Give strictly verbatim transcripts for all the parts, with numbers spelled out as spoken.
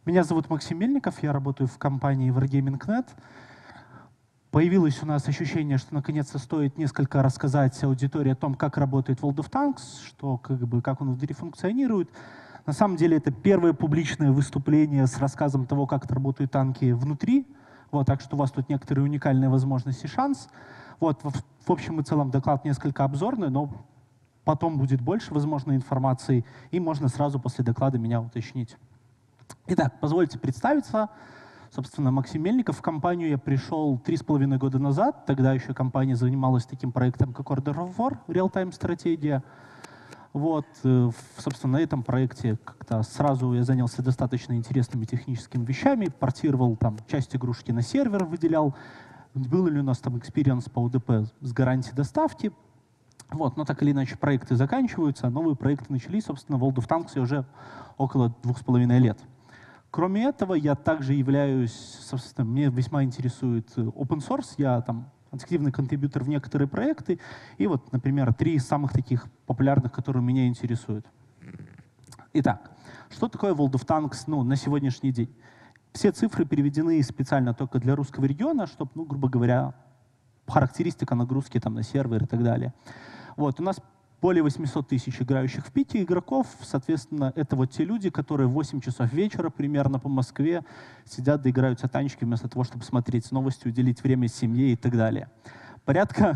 Меня зовут Максим Мельников, я работаю в компании Wargaming точка нет. Появилось у нас ощущение, что наконец-то стоит несколько рассказать аудитории о том, как работает World of Tanks, что, как бы, как он внутри функционирует. На самом деле это первое публичное выступление с рассказом того, как работают танки внутри. Вот, так что у вас тут некоторые уникальные возможности и шанс. Вот, в, в общем и целом доклад несколько обзорный, но потом будет больше, возможно, информации, и можно сразу после доклада меня уточнить. Итак, позвольте представиться. Собственно, Максим Мельников. В компанию я пришел три с половиной года назад. Тогда еще компания занималась таким проектом, как Order of War, Real-Time стратегия. Вот, собственно, на этом проекте как-то сразу я занялся достаточно интересными техническими вещами, портировал там часть игрушки на сервер, выделял. Был ли у нас там экспириенс по ОДП с гарантией доставки. Вот, но так или иначе проекты заканчиваются, а новые проекты начались. Собственно, World of Tanks уже около двух с половиной лет. Кроме этого, я также являюсь, собственно, мне весьма интересует open source. Я там активный контрибьютор в некоторые проекты. И вот, например, три самых таких популярных, которые меня интересуют. Итак, что такое World of Tanks ну, на сегодняшний день? Все цифры переведены специально только для русского региона, чтобы, ну, грубо говоря, характеристика нагрузки там, на сервер и так далее. Вот, у нас более восьмисот тысяч играющих в пике игроков. Соответственно, это вот те люди, которые в восемь часов вечера примерно по Москве сидят, доиграются танчики вместо того, чтобы смотреть новости, уделить время семье и так далее. Порядка...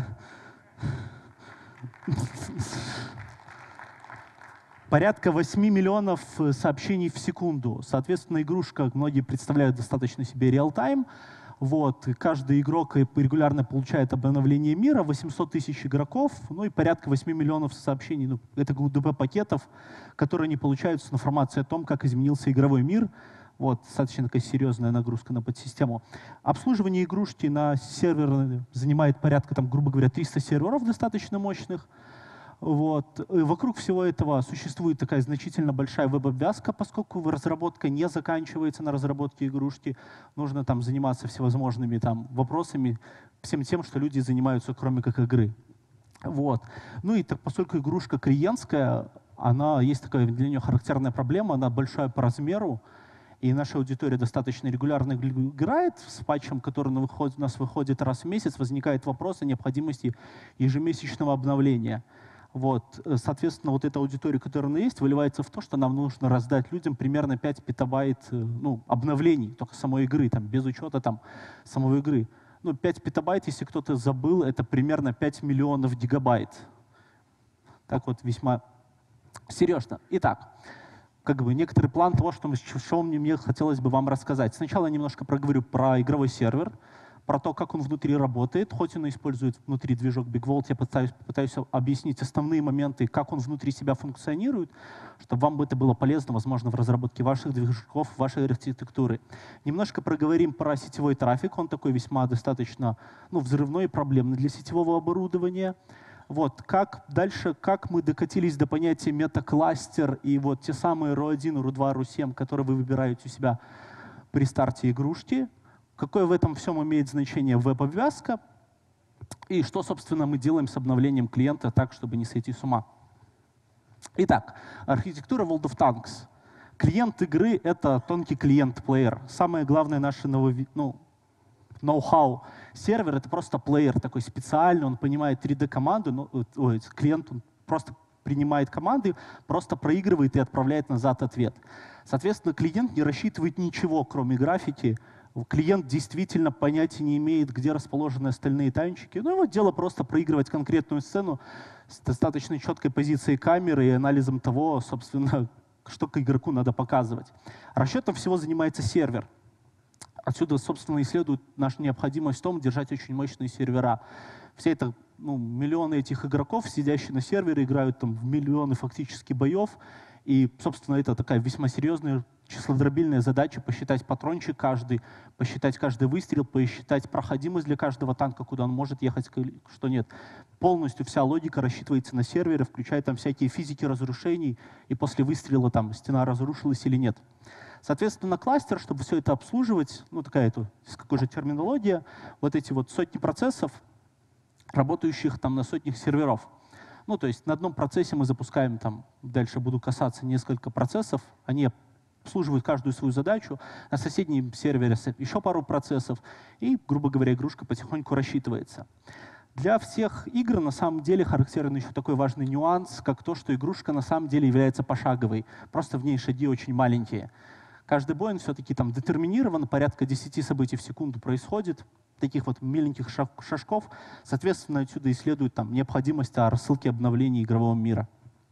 Порядка восьми миллионов сообщений в секунду. Соответственно, игрушка, многие представляют достаточно себе реал-тайм. Вот. Каждый игрок регулярно получает обновление мира, восемьсот тысяч игроков, ну и порядка восьми миллионов сообщений. Ну, это ГУДП-пакетов, которые не получают с информацией о том, как изменился игровой мир. Вот. Достаточно такая серьезная нагрузка на подсистему. Обслуживание игрушки на сервер занимает порядка, там, грубо говоря, триста серверов достаточно мощных. Вот. И вокруг всего этого существует такая значительно большая веб-обвязка, поскольку разработка не заканчивается на разработке игрушки. Нужно там заниматься всевозможными там вопросами, всем тем, что люди занимаются, кроме как игры. Вот. Ну и так, поскольку игрушка клиентская, она, есть такая для нее характерная проблема, она большая по размеру, и наша аудитория достаточно регулярно играет с патчем, который у нас выходит раз в месяц, возникает вопрос о необходимости ежемесячного обновления. Вот. Соответственно, вот эта аудитория, которая у нас есть, выливается в то, что нам нужно раздать людям примерно пять петабайт ну, обновлений, только самой игры, там, без учета там, самой игры. Ну, пять петабайт, если кто-то забыл, это примерно пять миллионов гигабайт. Так вот, весьма серьезно. Итак, как бы некоторый план того, что, что мне хотелось бы вам рассказать. Сначала я немножко проговорю про игровой сервер, про то, как он внутри работает. Хоть он использует внутри движок BigVault, я пытаюсь, пытаюсь объяснить основные моменты, как он внутри себя функционирует, чтобы вам это было полезно, возможно, в разработке ваших движков, вашей архитектуры. Немножко проговорим про сетевой трафик. Он такой весьма достаточно ну, взрывной и проблемный для сетевого оборудования. Вот, как дальше, как мы докатились до понятия метакластер и вот те самые эр один, эр два, эр семь, которые вы выбираете у себя при старте игрушки. Какое в этом всем имеет значение веб-обвязка и что, собственно, мы делаем с обновлением клиента так, чтобы не сойти с ума. Итак, архитектура World of Tanks. Клиент игры — это тонкий клиент-плеер. Самое главное наше новови... ну, ноу-хау. Сервер — это просто плеер такой специальный, он понимает три дэ-команды, ну, ой, клиент он просто принимает команды, просто проигрывает и отправляет назад ответ. Соответственно, клиент не рассчитывает ничего, кроме графики. Клиент действительно понятия не имеет, где расположены остальные танчики. Ну, его дело просто проигрывать конкретную сцену с достаточно четкой позицией камеры и анализом того, собственно, что к игроку надо показывать. Расчетом всего занимается сервер. Отсюда, собственно, и следует наша необходимость в том, держать очень мощные сервера. Все это, ну, миллионы этих игроков, сидящие на сервере, играют там в миллионы фактически боев. И, собственно, это такая весьма серьезная числодробильная задача — посчитать патрончик каждый, посчитать каждый выстрел, посчитать проходимость для каждого танка, куда он может ехать, что нет. Полностью вся логика рассчитывается на сервере, включая там всякие физики разрушений, и после выстрела там стена разрушилась или нет. Соответственно, кластер, чтобы все это обслуживать, ну такая это, с какой же терминология, вот эти вот сотни процессов, работающих там на сотнях серверов. Ну, то есть на одном процессе мы запускаем, там, дальше буду касаться несколько процессов, они обслуживают каждую свою задачу, на соседнем сервере еще пару процессов, и, грубо говоря, игрушка потихоньку рассчитывается. Для всех игр на самом деле характерен еще такой важный нюанс, как то, что игрушка на самом деле является пошаговой. Просто в ней шаги очень маленькие. Каждый бой он все-таки там детерминирован, порядка десяти событий в секунду происходит, таких вот миленьких шажков. Соответственно, отсюда и следует там, необходимость о рассылке обновлений игрового мира.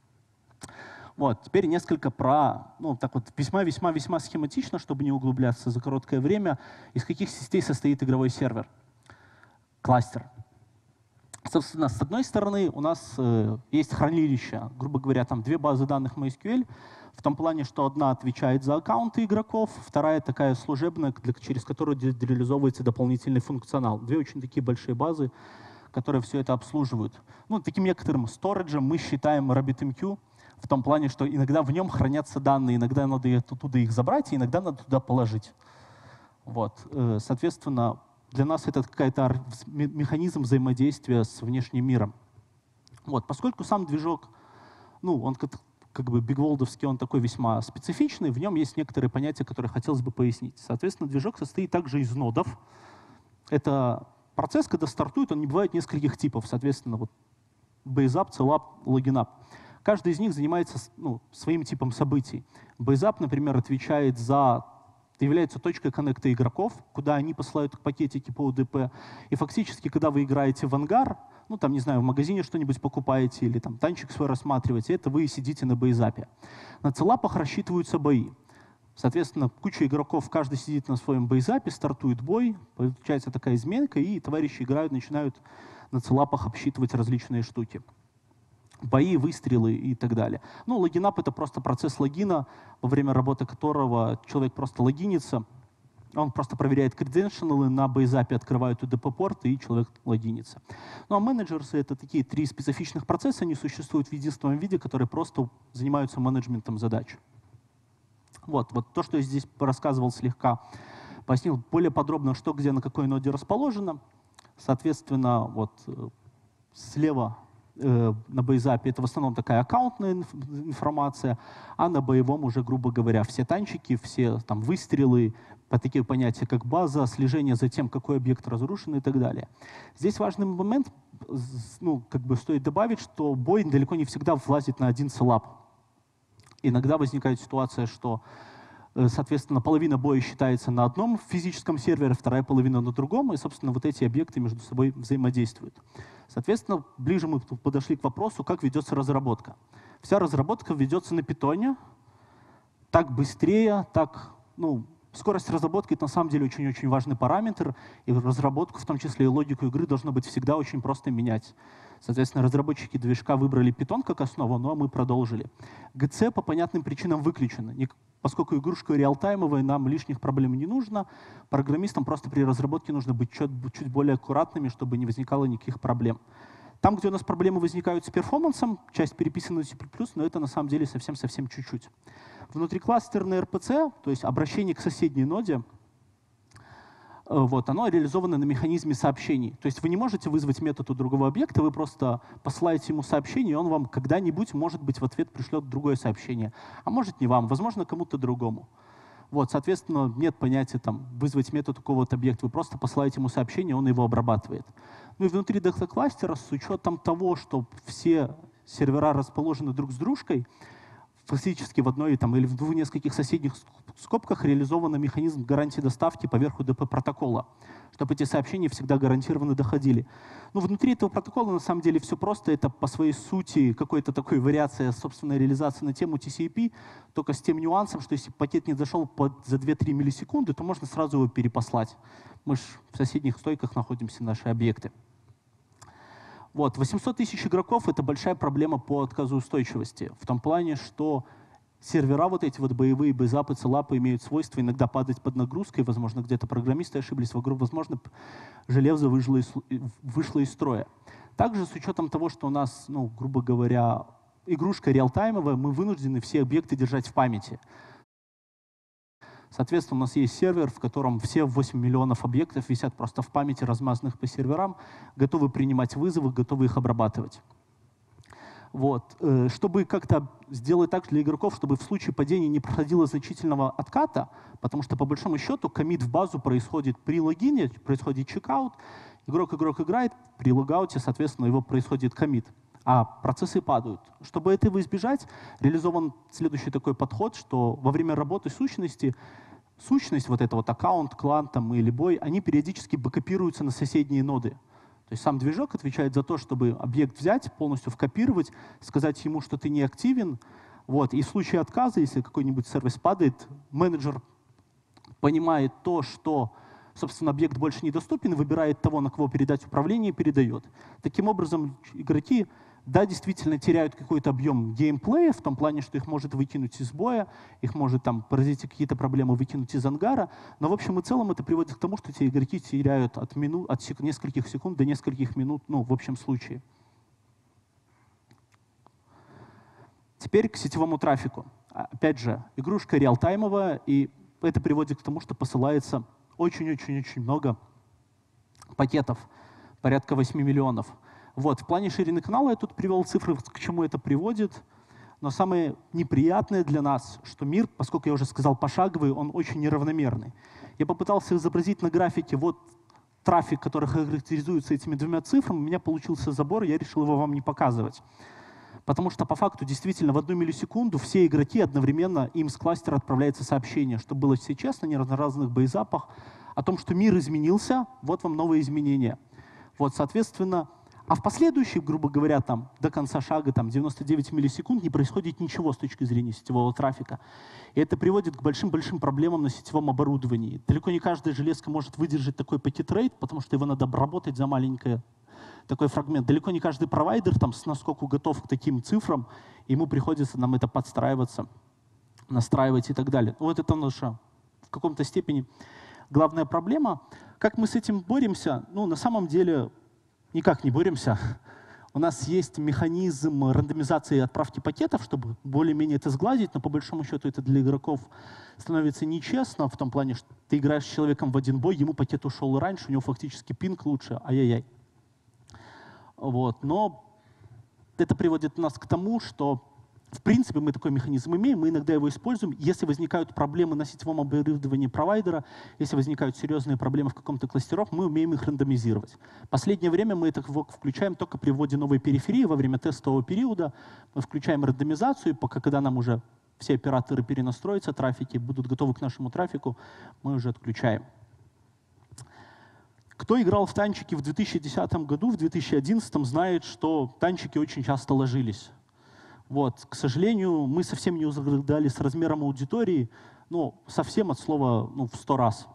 Вот, теперь несколько про, ну, так вот, весьма-весьма-весьма схематично, чтобы не углубляться за короткое время, из каких частей состоит игровой сервер. Кластер. Собственно, с одной стороны, у нас э, есть хранилище, грубо говоря, там две базы данных MySQL, в том плане, что одна отвечает за аккаунты игроков, вторая такая служебная, для, через которую реализовывается дополнительный функционал. Две очень такие большие базы, которые все это обслуживают. Ну, таким некоторым сториджем мы считаем RabbitMQ, в том плане, что иногда в нем хранятся данные, иногда надо оттуда их забрать, и иногда надо туда положить. Вот. Соответственно, для нас это какой-то механизм взаимодействия с внешним миром. Вот. Поскольку сам движок, ну, он как, как бы бигволдовский, он такой весьма специфичный, в нем есть некоторые понятия, которые хотелось бы пояснить. Соответственно, движок состоит также из нодов. Это процесс, когда стартует, он не бывает нескольких типов. Соответственно, вот BaseUp, CellUp, LoginUp. Каждый из них занимается, ну, своим типом событий. BaseUp, например, отвечает за, является точкой коннекта игроков, куда они посылают пакетики по ю ди пи. И фактически, когда вы играете в ангар, ну, там, не знаю, в магазине что-нибудь покупаете или там танчик свой рассматриваете, это вы сидите на BaseUp. На CellUp'ах рассчитываются бои. Соответственно, куча игроков, каждый сидит на своем BaseUp, стартует бой, получается такая изменка, и товарищи играют, начинают на CellUp'ах обсчитывать различные штуки. Бои, выстрелы и так далее. Ну, LoginUp — это просто процесс логина, во время работы которого человек просто логинится, он просто проверяет credentials, на BaseUp открывают ю ди пи-порт, и человек логинится. Ну а менеджерсы — это такие три специфичных процесса, они существуют в единственном виде, которые просто занимаются менеджментом задач. Вот, вот то, что я здесь рассказывал слегка, пояснил более подробно, что где на какой ноде расположено. Соответственно, вот слева на BaseUp это в основном такая аккаунтная информация, а на боевом уже, грубо говоря, все танчики, все там выстрелы, по такие понятия, как база, слежение за тем, какой объект разрушен и так далее. Здесь важный момент, ну, как бы стоит добавить, что бой далеко не всегда влазит на один CellUp. Иногда возникает ситуация, что, соответственно, половина боя считается на одном физическом сервере, вторая половина на другом, и, собственно, вот эти объекты между собой взаимодействуют. Соответственно, ближе мы подошли к вопросу, как ведется разработка. Вся разработка ведется на питоне. Так быстрее, так, ну, скорость разработки — это на самом деле очень-очень важный параметр, и разработку, в том числе и логику игры, должно быть всегда очень просто менять. Соответственно, разработчики движка выбрали Python как основу, но мы продолжили. джи си по понятным причинам выключено. Поскольку игрушка реалтаймовая, нам лишних проблем не нужно. Программистам просто при разработке нужно быть чуть, чуть более аккуратными, чтобы не возникало никаких проблем. Там, где у нас проблемы возникают с перформансом, часть переписана на C++, но это на самом деле совсем-совсем чуть-чуть. Внутрикластерное эр пи си, то есть обращение к соседней ноде, вот, оно реализовано на механизме сообщений. То есть вы не можете вызвать метод у другого объекта, вы просто посылаете ему сообщение, и он вам когда-нибудь, может быть, в ответ пришлет другое сообщение. А может не вам, возможно, кому-то другому. Вот, соответственно, нет понятия там, вызвать метод у какого-то объекта, вы просто посылаете ему сообщение, он его обрабатывает. Ну и внутри дата-кластера, с учетом того, что все сервера расположены друг с дружкой, фактически в одной там, или в двух нескольких соседних скобках реализован механизм гарантии доставки поверх ю ди пи-протокола, чтобы эти сообщения всегда гарантированно доходили. Но внутри этого протокола на самом деле все просто. Это по своей сути какая-то такая вариация собственной реализации на тему ти си эй пи, только с тем нюансом, что если пакет не зашел под, за две-три миллисекунды, то можно сразу его перепослать. Мы же в соседних стойках находимся, наши объекты. Вот, восемьсот тысяч игроков — это большая проблема по отказоустойчивости. В том плане, что сервера, вот эти вот боевые, BaseUp и CellUp, имеют свойство иногда падать под нагрузкой. Возможно, где-то программисты ошиблись, возможно, железо вышло из, вышло из строя. Также с учетом того, что у нас, ну, грубо говоря, игрушка реалтаймовая, мы вынуждены все объекты держать в памяти. Соответственно, у нас есть сервер, в котором все восемь миллионов объектов висят просто в памяти, размазанных по серверам, готовы принимать вызовы, готовы их обрабатывать. Вот. Чтобы как-то сделать так для игроков, чтобы в случае падения не проходило значительного отката, потому что по большому счету коммит в базу происходит при логине, происходит чекаут, игрок игрок играет, при логауте, соответственно, его происходит коммит, а процессы падают. Чтобы этого избежать, реализован следующий такой подход, что во время работы сущности, сущность, вот это вот аккаунт, клан там, или бой, они периодически бэкапируются на соседние ноды. То есть сам движок отвечает за то, чтобы объект взять, полностью вкопировать, сказать ему, что ты не активен. Вот. И в случае отказа, если какой-нибудь сервис падает, менеджер понимает то, что, собственно, объект больше недоступен, выбирает того, на кого передать управление, и передает. Таким образом, игроки, да, действительно теряют какой-то объем геймплея, в том плане, что их может выкинуть из боя, их может там поразить какие-то проблемы, выкинуть из ангара. Но в общем и целом это приводит к тому, что эти игроки теряют от, минут, от сек нескольких секунд до нескольких минут, ну, в общем случае. Теперь к сетевому трафику. Опять же, игрушка реалтаймовая, и это приводит к тому, что посылается очень-очень-очень много пакетов, порядка восьми миллионов. Вот, в плане ширины канала я тут привел цифры, к чему это приводит. Но самое неприятное для нас, что мир, поскольку я уже сказал пошаговый, он очень неравномерный. Я попытался изобразить на графике вот трафик, который характеризуется этими двумя цифрами. У меня получился забор, я решил его вам не показывать. Потому что по факту действительно в одну миллисекунду все игроки одновременно, им с кластера отправляется сообщение, что было все честно, не на разных боезапах, о том, что мир изменился, вот вам новые изменения. Вот, соответственно, а в последующих, грубо говоря, там, до конца шага там, девяносто девять миллисекунд не происходит ничего с точки зрения сетевого трафика. И это приводит к большим-большим проблемам на сетевом оборудовании. Далеко не каждая железка может выдержать такой пакет-рейт, потому что его надо обработать за маленький такой фрагмент. Далеко не каждый провайдер там, с наскоку готов к таким цифрам, ему приходится нам это подстраиваться, настраивать и так далее. Вот это наша в каком-то степени главная проблема. Как мы с этим боремся? Ну, на самом деле никак не боремся. У нас есть механизм рандомизации отправки пакетов, чтобы более-менее это сгладить, но по большому счету это для игроков становится нечестно, в том плане, что ты играешь с человеком в один бой, ему пакет ушел раньше, у него фактически пинг лучше, ай-яй-яй. Вот. Но это приводит нас к тому, что в принципе мы такой механизм имеем, мы иногда его используем. Если возникают проблемы на сетевом оборудовании провайдера, если возникают серьезные проблемы в каком-то кластерах, мы умеем их рандомизировать. В последнее время мы это включаем только при вводе новой периферии во время тестового периода. Мы включаем рандомизацию, пока когда нам уже все операторы перенастроятся, трафики будут готовы к нашему трафику, мы уже отключаем. Кто играл в танчики в две тысячи десятом году, в две тысячи одиннадцатом, знает, что танчики очень часто ложились. Вот. К сожалению, мы совсем не угадали с размером аудитории, ну, совсем от слова ну, в сто раз.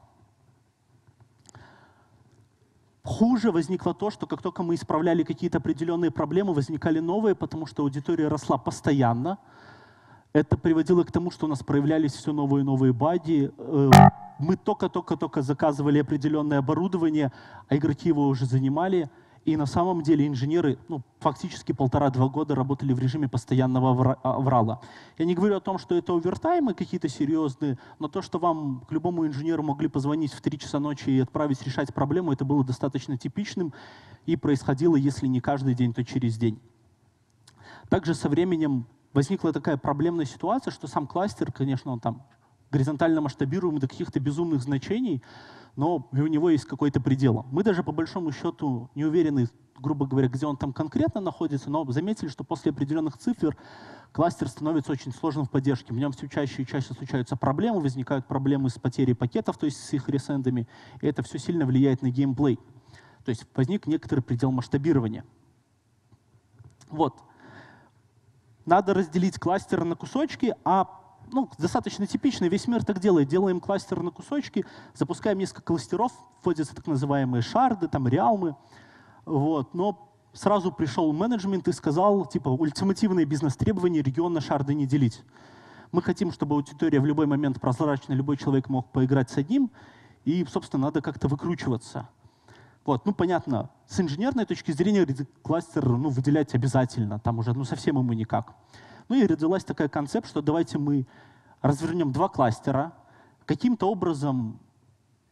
Хуже возникло то, что как только мы исправляли какие-то определенные проблемы, возникали новые, потому что аудитория росла постоянно. Это приводило к тому, что у нас проявлялись все новые и новые баги. Мы только-только-только заказывали определенное оборудование, а игроки его уже занимали. И на самом деле инженеры ну, фактически полтора-два года работали в режиме постоянного аврала. Я не говорю о том, что это овертаймы какие-то серьезные, но то, что вам к любому инженеру могли позвонить в три часа ночи и отправить решать проблему, это было достаточно типичным и происходило, если не каждый день, то через день. Также со временем возникла такая проблемная ситуация, что сам кластер, конечно, он там горизонтально масштабируем до каких-то безумных значений, но у него есть какой-то предел. Мы даже по большому счету не уверены, грубо говоря, где он там конкретно находится, но заметили, что после определенных цифр кластер становится очень сложным в поддержке. В нем все чаще и чаще случаются проблемы, возникают проблемы с потерей пакетов, то есть с их ресендами, и это все сильно влияет на геймплей. То есть возник некоторый предел масштабирования. Вот. Надо разделить кластер на кусочки, а ну, достаточно типично, весь мир так делает. Делаем кластер на кусочки, запускаем несколько кластеров, вводятся так называемые шарды, там реалмы. Вот. Но сразу пришел менеджмент и сказал, типа, ультимативные бизнес-требования регион на шарды не делить. Мы хотим, чтобы аудитория в любой момент прозрачно, любой человек мог поиграть с одним, и, собственно, надо как-то выкручиваться. Вот. Ну, понятно, с инженерной точки зрения кластер ну, выделять обязательно, там уже ну, совсем ему никак. Ну и родилась такая концепция, что давайте мы развернем два кластера, каким-то образом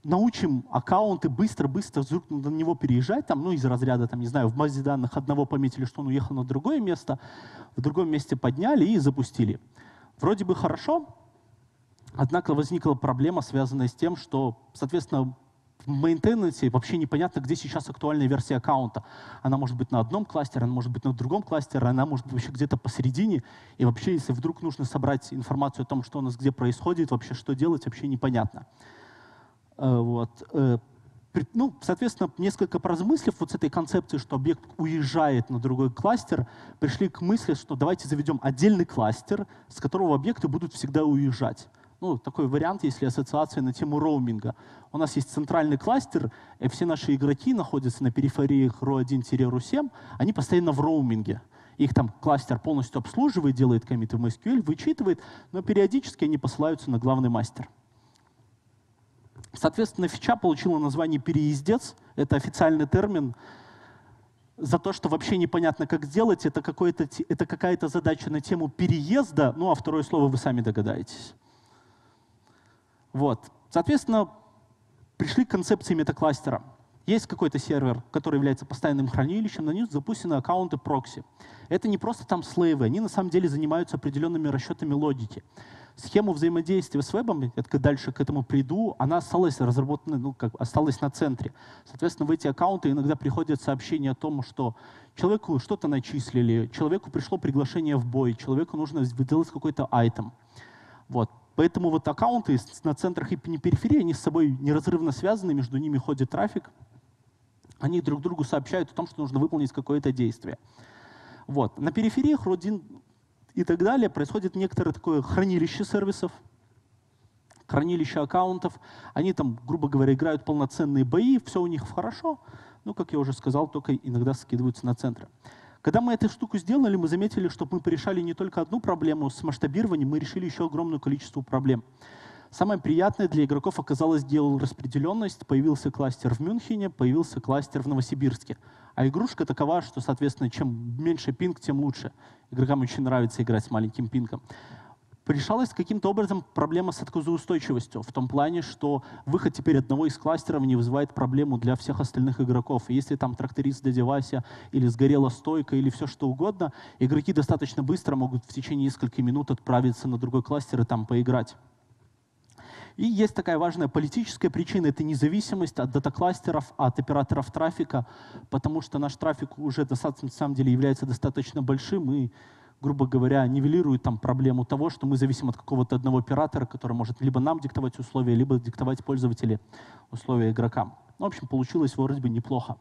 научим аккаунты быстро-быстро вдруг на него переезжать, там, ну, из разряда, там, не знаю, в базе данных одного пометили, что он уехал на другое место, в другом месте подняли и запустили. Вроде бы хорошо, однако возникла проблема, связанная с тем, что, соответственно, в мейнтенансе вообще непонятно, где сейчас актуальная версия аккаунта. Она может быть на одном кластере, она может быть на другом кластере, она может быть вообще где-то посередине. И вообще, если вдруг нужно собрать информацию о том, что у нас где происходит, вообще что делать, вообще непонятно. Вот. Ну, соответственно, несколько поразмыслив вот с этой концепцией, что объект уезжает на другой кластер, пришли к мысли, что давайте заведем отдельный кластер, с которого объекты будут всегда уезжать. Ну, такой вариант, если ассоциация на тему роуминга. У нас есть центральный кластер, и все наши игроки находятся на перифериях эр о один - эр о семь, они постоянно в роуминге. Их там кластер полностью обслуживает, делает коммиты в эм эс кью эль, вычитывает, но периодически они посылаются на главный мастер. Соответственно, фича получила название «переездец». Это официальный термин за то, что вообще непонятно, как сделать. Это, это какая-то задача на тему переезда. Ну, а второе слово вы сами догадаетесь. Вот. Соответственно, пришли к концепции метакластера. Есть какой-то сервер, который является постоянным хранилищем, на них запущены аккаунты прокси. Это не просто там слейвы, они на самом деле занимаются определенными расчетами логики. Схему взаимодействия с вебом, я дальше к этому приду, она осталась разработана, ну, как, осталась на центре. Соответственно, в эти аккаунты иногда приходят сообщения о том, что человеку что-то начислили, человеку пришло приглашение в бой, человеку нужно сделать какой-то айтем. Вот. Поэтому вот аккаунты на центрах и периферии, они с собой неразрывно связаны, между ними ходит трафик. Они друг другу сообщают о том, что нужно выполнить какое-то действие. Вот. На перифериях эр о один и так далее происходит некоторое такое хранилище сервисов, хранилище аккаунтов. Они там, грубо говоря, играют полноценные бои, все у них хорошо, но, как я уже сказал, только иногда скидываются на центры. Когда мы эту штуку сделали, мы заметили, что мы порешали не только одну проблему с масштабированием, мы решили еще огромное количество проблем. Самое приятное для игроков оказалась геораспределенность. Появился кластер в Мюнхене, появился кластер в Новосибирске. А игрушка такова, что, соответственно, чем меньше пинг, тем лучше. Игрокам очень нравится играть с маленьким пингом. Решалась каким-то образом проблема с отказоустойчивостью, в том плане, что выход теперь одного из кластеров не вызывает проблему для всех остальных игроков. И если там тракторист до девайса или сгорела стойка или все что угодно, игроки достаточно быстро могут в течение нескольких минут отправиться на другой кластер и там поиграть. И есть такая важная политическая причина — это независимость от дата-кластеров, от операторов трафика, потому что наш трафик уже достаточно, на самом деле является достаточно большим и, грубо говоря, нивелирует там проблему того, что мы зависим от какого-то одного оператора, который может либо нам диктовать условия, либо диктовать пользователю условия игрокам. В общем, получилось вроде бы неплохо.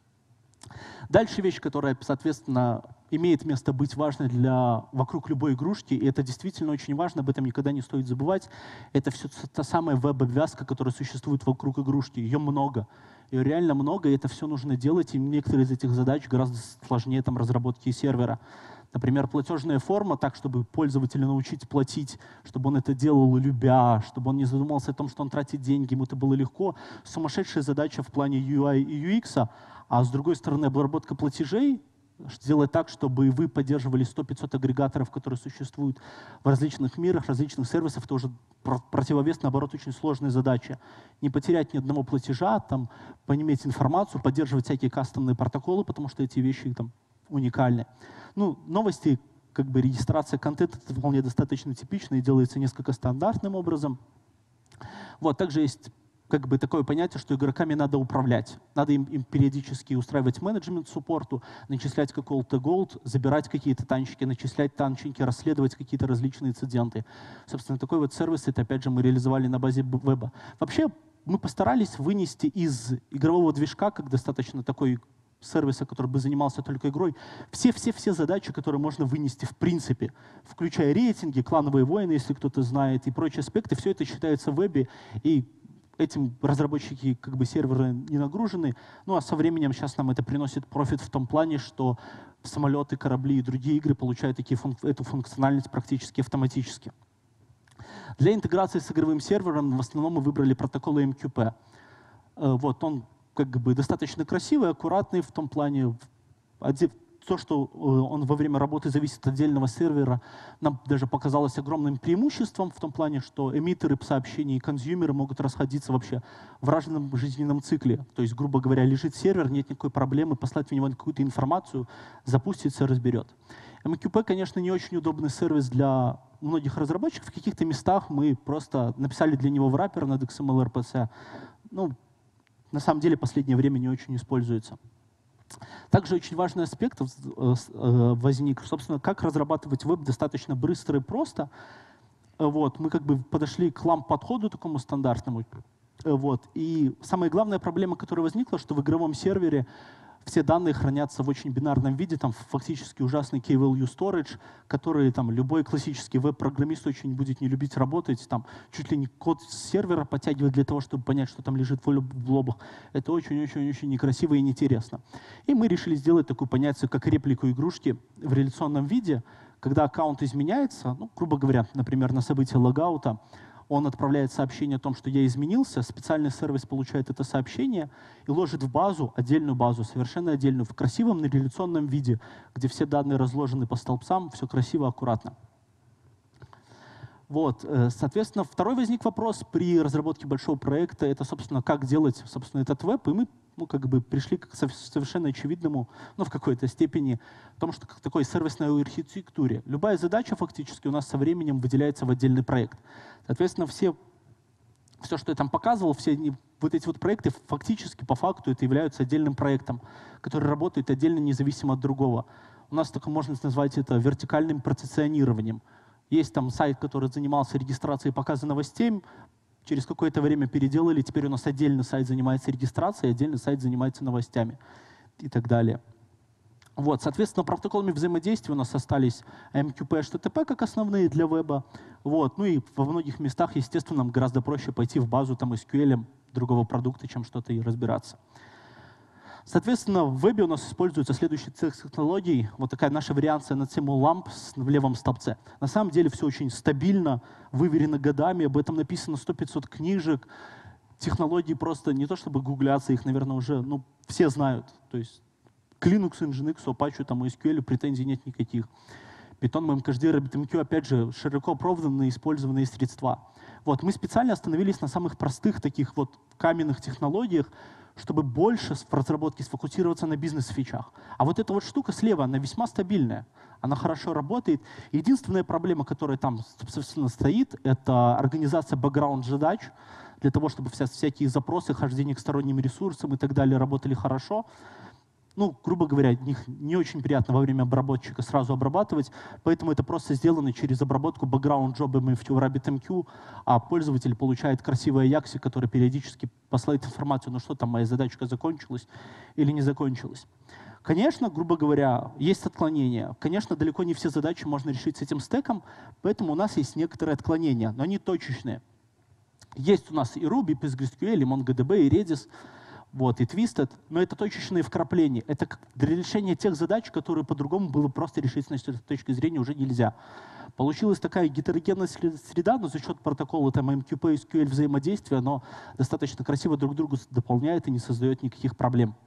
Дальше вещь, которая, соответственно, имеет место быть важной для вокруг любой игрушки, и это действительно очень важно, об этом никогда не стоит забывать, это все та самая веб-обвязка, которая существует вокруг игрушки. Ее много. Ее реально много, и это все нужно делать, и некоторые из этих задач гораздо сложнее там, разработки сервера. Например, платежная форма, так, чтобы пользователя научить платить, чтобы он это делал любя, чтобы он не задумался о том, что он тратит деньги, ему это было легко. Сумасшедшая задача в плане ю ай и ю экс, а с другой стороны, обработка платежей, сделать так, чтобы вы поддерживали сто-пятьсот агрегаторов, которые существуют в различных мирах, различных сервисах, это уже противовес, наоборот, очень сложная задача. Не потерять ни одного платежа, там, поиметь информацию, поддерживать всякие кастомные протоколы, потому что эти вещи там уникальны. Ну, новости, как бы регистрация контента, это вполне достаточно типично и делается несколько стандартным образом. Вот, также есть как бы такое понятие, что игроками надо управлять. Надо им, им периодически устраивать менеджмент суппорту, начислять какой-то голд, забирать какие-то танчики, начислять танчики, расследовать какие-то различные инциденты. Собственно, такой вот сервис, это опять же мы реализовали на базе веба. Вообще мы постарались вынести из игрового движка, как достаточно такой сервиса, который бы занимался только игрой, все-все-все задачи, которые можно вынести в принципе, включая рейтинги, клановые войны, если кто-то знает, и прочие аспекты, все это считается в вебе, и этим разработчики как бы серверы не нагружены. Ну а со временем сейчас нам это приносит профит в том плане, что самолеты, корабли и другие игры получают такие функ эту функциональность практически автоматически. Для интеграции с игровым сервером в основном мы выбрали протокол эм кью пи. Вот он как бы достаточно красивый, аккуратный в том плане. то, что он во время работы зависит от отдельного сервера, нам даже показалось огромным преимуществом в том плане, что эмиттеры сообщений и консюмеры могут расходиться вообще в разном жизненном цикле. То есть, грубо говоря, лежит сервер, нет никакой проблемы послать в него какую-то информацию, запустится, разберет. эм кью пи, конечно, не очень удобный сервис для многих разработчиков. В каких-то местах мы просто написали для него враппер над икс эм эл эр пи си. Ну, на самом деле, в последнее время не очень используется. Также очень важный аспект возник, собственно, как разрабатывать веб достаточно быстро и просто. Вот, мы как бы подошли к ламп-подходу такому стандартному. Вот, и самая главная проблема, которая возникла, что в игровом сервере все данные хранятся в очень бинарном виде, там фактически ужасный key-value storage, который там любой классический веб-программист очень будет не любить работать, там чуть ли не код с сервера подтягивать для того, чтобы понять, что там лежит в лобах. Это очень-очень-очень некрасиво и неинтересно. И мы решили сделать такую понятие, как реплику игрушки в реляционном виде, когда аккаунт изменяется, ну, грубо говоря, например, на событие логаута, он отправляет сообщение о том, что я изменился, специальный сервис получает это сообщение и ложит в базу, отдельную базу, совершенно отдельную, в красивом реляционном виде, где все данные разложены по столбцам, все красиво, аккуратно. Вот, соответственно, второй возник вопрос при разработке большого проекта, это, собственно, как делать, собственно, этот веб, и мы ну, как бы пришли к совершенно очевидному, ну, в какой-то степени, в том, что к такой сервисной архитектуре. Любая задача фактически у нас со временем выделяется в отдельный проект. Соответственно, все, все, что я там показывал, все вот эти вот проекты фактически, по факту, это являются отдельным проектом, который работает отдельно, независимо от другого. У нас только можно назвать это вертикальным процессионированием. Есть там сайт, который занимался регистрацией показа новостей, через какое-то время переделали, теперь у нас отдельный сайт занимается регистрацией, отдельный сайт занимается новостями и так далее. Вот, соответственно, протоколами взаимодействия у нас остались эм кью пи и эйч ти ти пи как основные для веба. Вот, ну и во многих местах, естественно, нам гораздо проще пойти в базу там, эс кью эль другого продукта, чем что-то и разбираться. Соответственно, в вебе у нас используются следующие технологии. Вот такая наша вариация на тему ламп в левом столбце. На самом деле все очень стабильно, выверено годами, об этом написано сто-пятьсот книжек. Технологии просто не то чтобы гуглятся, их, наверное, уже ну, все знают. То есть к Linux, Nginx, Apache, там, эс кью эль претензий нет никаких. Python, эм ка эйч ди, RabbitMQ, опять же, широко опробованные, использованные средства. Вот, мы специально остановились на самых простых таких вот каменных технологиях, чтобы больше в разработке сфокусироваться на бизнес-фичах. А вот эта вот штука слева, она весьма стабильная, она хорошо работает. Единственная проблема, которая там, собственно, стоит, это организация бэкграунд-задач, для того, чтобы вся, всякие запросы, хождение к сторонним ресурсам и так далее работали хорошо. Ну, грубо говоря, их не очень приятно во время обработчика сразу обрабатывать, поэтому это просто сделано через обработку бэкграунд-джобами в RabbitMQ, а пользователь получает красивый Ajax, который периодически посылает информацию, ну что там, моя задачка закончилась или не закончилась. Конечно, грубо говоря, есть отклонения. Конечно, далеко не все задачи можно решить с этим стеком, поэтому у нас есть некоторые отклонения, но они точечные. Есть у нас и Ruby, и PostgreSQL, и MongoDB, и Redis. Вот, и Twisted, но это точечные вкрапления. Это для решения тех задач, которые по-другому было просто решить с этой точки зрения уже нельзя. Получилась такая гетерогенная среда, но за счет протокола там, эм кью пи и эс кью эль взаимодействия оно достаточно красиво друг друга дополняет и не создает никаких проблем.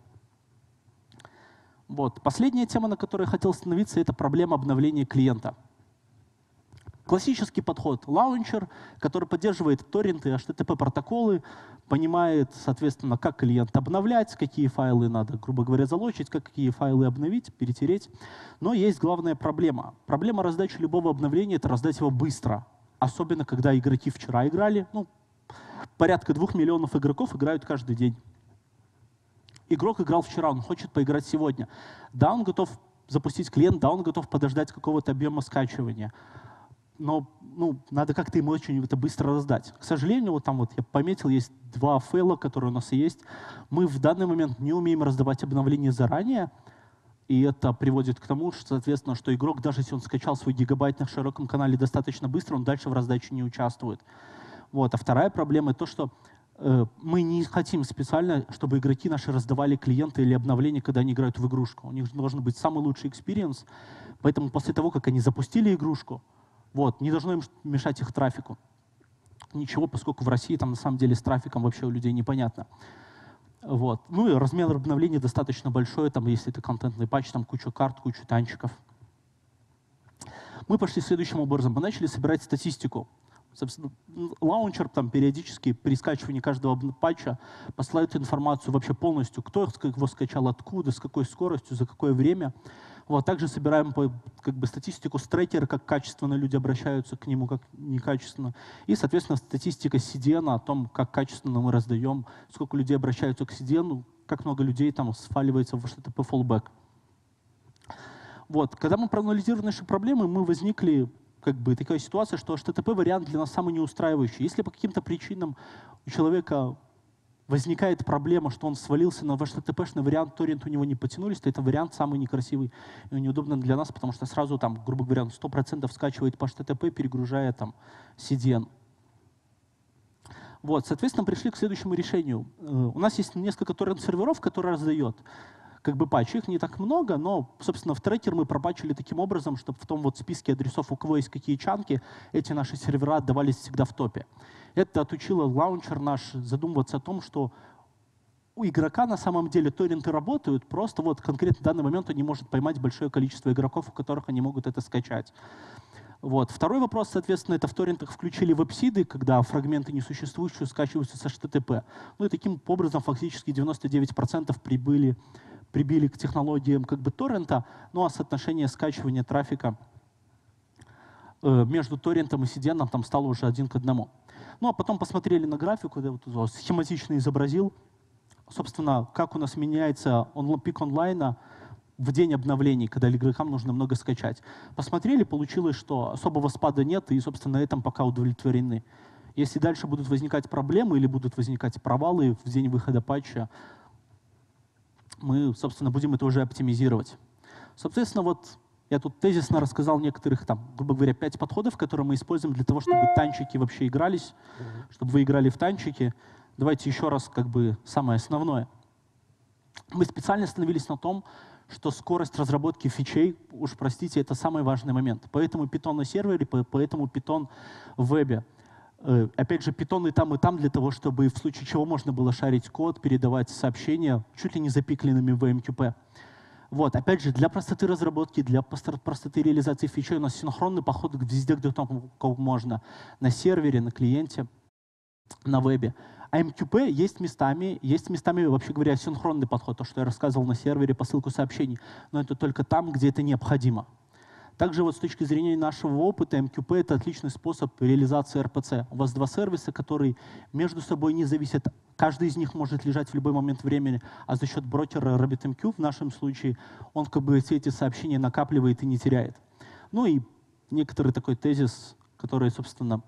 Вот. Последняя тема, на которой я хотел остановиться, это проблема обновления клиента. Классический подход — лаунчер, который поддерживает торренты, эйч ти ти пи протоколы, понимает, соответственно, как клиент обновлять, какие файлы надо, грубо говоря, залочить, как какие файлы обновить, перетереть. Но есть главная проблема. Проблема раздачи любого обновления — это раздать его быстро. Особенно, когда игроки вчера играли. Ну, порядка двух миллионов игроков играют каждый день. Игрок играл вчера, он хочет поиграть сегодня. Да, он готов запустить клиент, да, он готов подождать какого-то объема скачивания. Но ну, надо как-то ему очень это быстро раздать. К сожалению, вот там вот я пометил, есть два фейла, которые у нас и есть. Мы в данный момент не умеем раздавать обновления заранее, и это приводит к тому, что, соответственно, что игрок, даже если он скачал свой гигабайт на широком канале достаточно быстро, он дальше в раздаче не участвует. Вот. А вторая проблема — это то, что э, мы не хотим специально, чтобы игроки наши раздавали клиенты или обновления, когда они играют в игрушку. У них должен быть самый лучший экспириенс, поэтому после того, как они запустили игрушку, вот, не должно им мешать их трафику. Ничего, поскольку в России там на самом деле с трафиком вообще у людей непонятно. Вот. Ну и размер обновления достаточно большой, там, если это контентный патч, там куча карт, куча танчиков. Мы пошли следующим образом. Мы начали собирать статистику. Собственно, лаунчер там периодически при скачивании каждого патча посылает информацию вообще полностью, кто его скачал, откуда, с какой скоростью, за какое время. Вот, также собираем как бы, статистику с трекера, как качественно люди обращаются к нему, как некачественно. И, соответственно, статистика си ди эн о том, как качественно мы раздаем, сколько людей обращаются к си ди эн, как много людей там сваливается в эйч ти ти пи fallback. Вот. Когда мы проанализировали наши проблемы, мы возникли как бы такая ситуация, что эйч ти ти пи вариант для нас самый неустраивающий. Если по каким-то причинам у человека возникает проблема, что он свалился на эйч ти ти пи-шный вариант, торрент у него не потянулись, то это вариант самый некрасивый и неудобный для нас, потому что сразу там, грубо говоря, он сто процентов скачивает по эйч ти ти пи, перегружая там си ди эн. Вот, соответственно, пришли к следующему решению. У нас есть несколько торрент-серверов, которые раздает как бы патчи. Их не так много, но, собственно, в трекер мы пропатчили таким образом, чтобы в том вот списке адресов, у кого есть какие чанки, эти наши сервера отдавались всегда в топе. Это отучило лаунчер наш задумываться о том, что у игрока на самом деле торренты работают, просто вот конкретно в данный момент он не может поймать большое количество игроков, у которых они могут это скачать. Вот. Второй вопрос, соответственно, это в торрентах включили веб-сиды, когда фрагменты несуществующие скачиваются с эйч ти ти пи. Ну и таким образом фактически девяносто девять процентов прибыли, прибили к технологиям как бы торрента, ну а соотношение скачивания трафика э, между торрентом и си ди эн там стало уже один к одному. Ну а потом посмотрели на графику, я вот, вот схематично изобразил, собственно, как у нас меняется он, пик онлайна в день обновлений, когда игрокам нужно много скачать. Посмотрели, получилось, что особого спада нет, и, собственно, на этом пока удовлетворены. Если дальше будут возникать проблемы или будут возникать провалы в день выхода патча, мы, собственно, будем это уже оптимизировать. Соответственно, вот я тут тезисно рассказал некоторых, там, грубо говоря, пять подходов, которые мы используем для того, чтобы танчики вообще игрались, mm-hmm. чтобы вы играли в танчики. Давайте еще раз как бы самое основное. Мы специально остановились на том, что скорость разработки фичей, уж простите, это самый важный момент. Поэтому Python на сервере, поэтому Python в вебе. Опять же, Python и там, и там для того, чтобы в случае чего можно было шарить код, передавать сообщения чуть ли не запикленными в эм кью пи. Вот, опять же, для простоты разработки, для простоты реализации фичей у нас синхронный подход везде, где там можно. На сервере, на клиенте, на вебе. А эм кью пи есть местами, есть местами, вообще говоря, синхронный подход, то, что я рассказывал на сервере, посылку сообщений, но это только там, где это необходимо. Также вот с точки зрения нашего опыта, эм кью пи — это отличный способ реализации эр пи си. У вас два сервиса, которые между собой не зависят, каждый из них может лежать в любой момент времени, а за счет брокера RabbitMQ в нашем случае он как бы все эти сообщения накапливает и не теряет. Ну и некоторый такой тезис, который, собственно,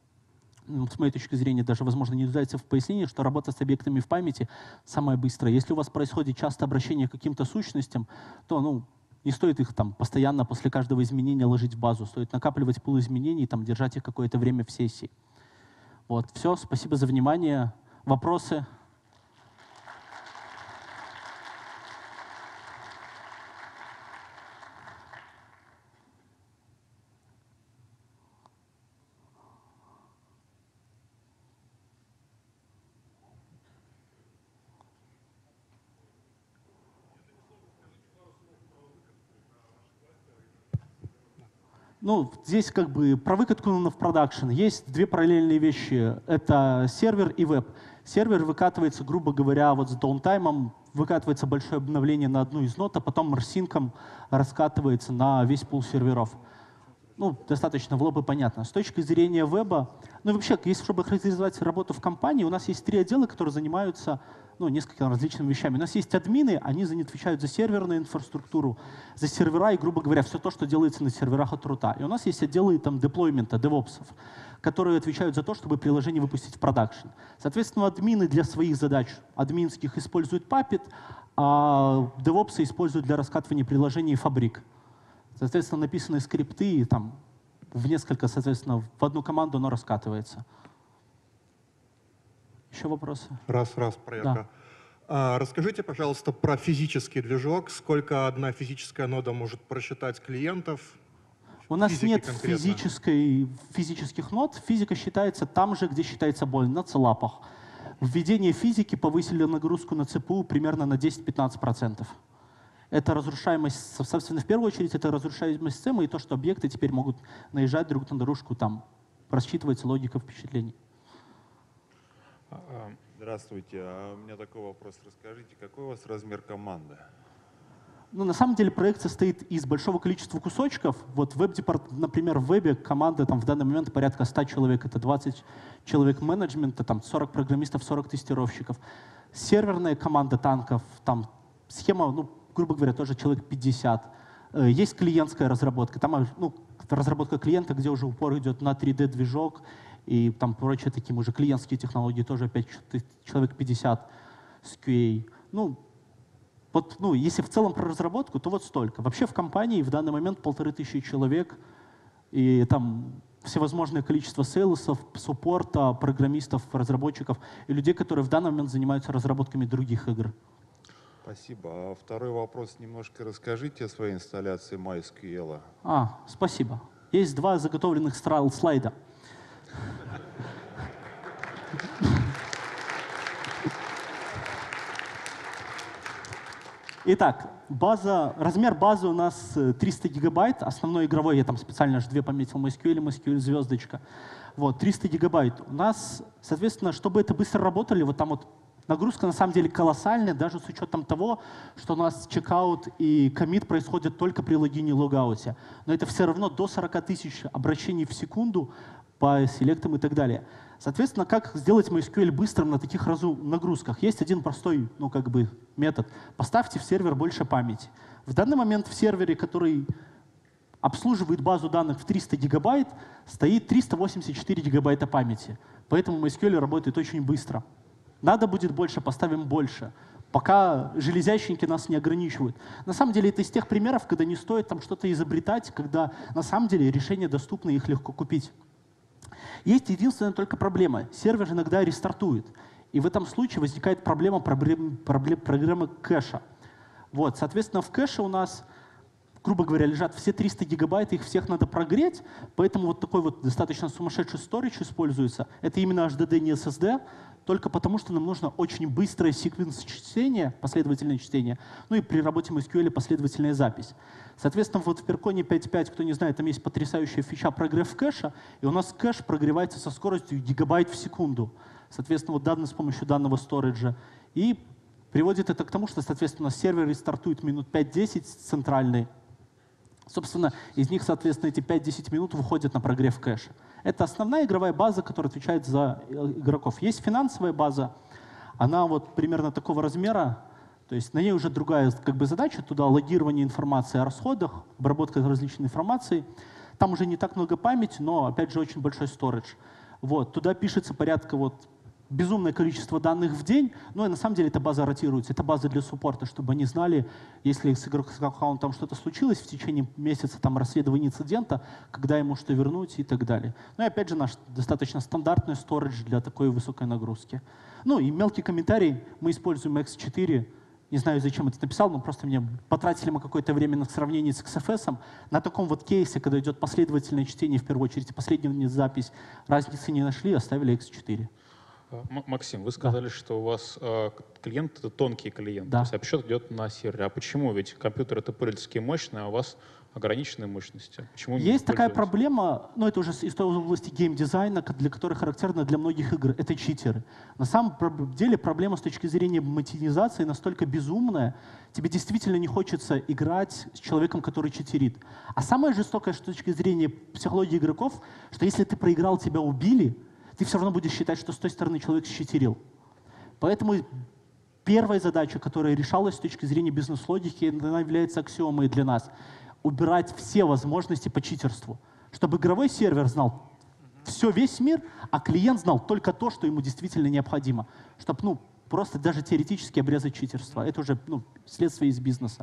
с моей точки зрения, даже, возможно, не нуждается в пояснении, что работа с объектами в памяти самая быстрая. Если у вас происходит часто обращение к каким-то сущностям, то ну, не стоит их там, постоянно после каждого изменения ложить в базу. Стоит накапливать пул изменений, там, держать их какое-то время в сессии. Вот, все. Спасибо за внимание. Вопросы? Ну, здесь как бы про выкатку в продакшн. Есть две параллельные вещи. Это сервер и веб. Сервер выкатывается, грубо говоря, вот с даунтаймом, выкатывается большое обновление на одну из нот, а потом рсинком раскатывается на весь пул серверов. Ну, достаточно в лоб и понятно. С точки зрения веба, ну и вообще, если чтобы характеризовать работу в компании, у нас есть три отдела, которые занимаются ну, несколькими различными вещами. У нас есть админы, они отвечают за серверную инфраструктуру, за сервера и, грубо говоря, все то, что делается на серверах от рута. И у нас есть отделы там, деплоймента, девопсов, которые отвечают за то, чтобы приложение выпустить в продакшн. Соответственно, админы для своих задач админских используют Puppet, а девопсы используют для раскатывания приложений Fabric. Соответственно, написаны скрипты, и там в несколько, соответственно, в одну команду оно раскатывается. Еще вопросы? Раз, раз, проверка. Да. А, расскажите, пожалуйста, про физический движок. Сколько одна физическая нода может просчитать клиентов? У нас нет физической, физических нод. Физика считается там же, где считается боль, на целапах. Введение физики повысили нагрузку на ЦПУ примерно на десять-пятнадцать процентов. Это разрушаемость, собственно, в первую очередь, это разрушаемость системы и то, что объекты теперь могут наезжать друг на дружку, там, рассчитывается логика впечатлений. Здравствуйте. А у меня такой вопрос. Расскажите, какой у вас размер команды? Ну, на самом деле проект состоит из большого количества кусочков. Вот веб-департ, например, в вебе команда там, в данный момент порядка ста человек. Это двадцать человек менеджмента, там, сорок программистов, сорок тестировщиков. Серверная команда танков, там схема, ну, грубо говоря, тоже человек пятьдесят. Есть клиентская разработка. Там ну, разработка клиента, где уже упор идет на три дэ-движок и там прочие такие уже клиентские технологии, тоже опять человек пятьдесят с кью эй. Ну, вот, ну, если в целом про разработку, то вот столько. Вообще в компании в данный момент полторы тысячи человек, и там всевозможное количество сейлсов, суппорта, программистов, разработчиков и людей, которые в данный момент занимаются разработками других игр. Спасибо. А второй вопрос. Немножко расскажите о своей инсталляции MySQL. А, спасибо. Есть два заготовленных слайда. Итак, база, размер базы у нас триста гигабайт. Основной игровой, я там специально аж две пометил, MySQL и MySQL звездочка. Вот, триста гигабайт. У нас, соответственно, чтобы это быстро работали, вот там вот нагрузка на самом деле колоссальная, даже с учетом того, что у нас чекаут и коммит происходят только при логине и логауте. Но это все равно до сорока тысяч обращений в секунду по селектам и так далее. Соответственно, как сделать MySQL быстрым на таких нагрузках? Есть один простой ну, как бы метод. Поставьте в сервер больше памяти. В данный момент в сервере, который обслуживает базу данных в триста гигабайт, стоит триста восемьдесят четыре гигабайта памяти. Поэтому MySQL работает очень быстро. Надо будет больше, поставим больше. Пока железячники нас не ограничивают. На самом деле это из тех примеров, когда не стоит там что-то изобретать, когда на самом деле решения доступны, их легко купить. Есть единственная только проблема. Сервер иногда рестартует. И в этом случае возникает проблема проблем, проблем, программы кэша. Вот, соответственно, в кэше у нас, грубо говоря, лежат все триста гигабайт, их всех надо прогреть. Поэтому вот такой вот достаточно сумасшедший сторидж используется. Это именно эйч ди ди, не эс эс ди. Только потому, что нам нужно очень быстрое секвенс чтения, последовательное чтение, ну и при работе MySQL последовательная запись. Соответственно, вот в Percone пять точка пять, кто не знает, там есть потрясающая фича прогрев кэша, и у нас кэш прогревается со скоростью гигабайт в секунду. Соответственно, вот данные с помощью данного сториджа. И приводит это к тому, что, соответственно, сервер рестартует минут пять-десять центральный. Собственно, из них, соответственно, эти пять-десять минут выходят на прогрев кэша. Это основная игровая база, которая отвечает за игроков. Есть финансовая база, она вот примерно такого размера, то есть на ней уже другая как бы задача, туда логирование информации о расходах, обработка различной информации. Там уже не так много памяти, но опять же очень большой storage. Вот, туда пишется порядка вот безумное количество данных в день, но и на самом деле эта база ротируется. Это база для суппорта, чтобы они знали, если с аккаунтом что-то случилось в течение месяца, там расследование инцидента, когда ему что вернуть и так далее. Ну и опять же наш достаточно стандартный storage для такой высокой нагрузки. Ну и мелкий комментарий. Мы используем икс четыре. Не знаю, зачем это написал, но просто мне потратили мы какое-то время на сравнение с икс эф эс. На таком вот кейсе, когда идет последовательное чтение, в первую очередь, последняя запись, разницы не нашли, оставили икс четыре. Максим, вы сказали, да. что у вас э, клиент — это тонкий клиент, да. то есть обсчет идет на сервере. А почему? Ведь компьютеры это пользовательские мощные, а у вас ограниченные мощности. Почему Есть такая проблема, но это уже из той области геймдизайна, для которой характерна для многих игр, это читеры. На самом деле проблема с точки зрения монетизации настолько безумная, тебе действительно не хочется играть с человеком, который читерит. А самое жестокое с точки зрения психологии игроков, что если ты проиграл, тебя убили, ты все равно будешь считать, что с той стороны человек считерил. Поэтому первая задача, которая решалась с точки зрения бизнес-логики, она является аксиомой для нас. Убирать все возможности по читерству. Чтобы игровой сервер знал все, весь мир, а клиент знал только то, что ему действительно необходимо. Чтобы ну, просто даже теоретически обрезать читерство. Это уже ну, следствие из бизнеса.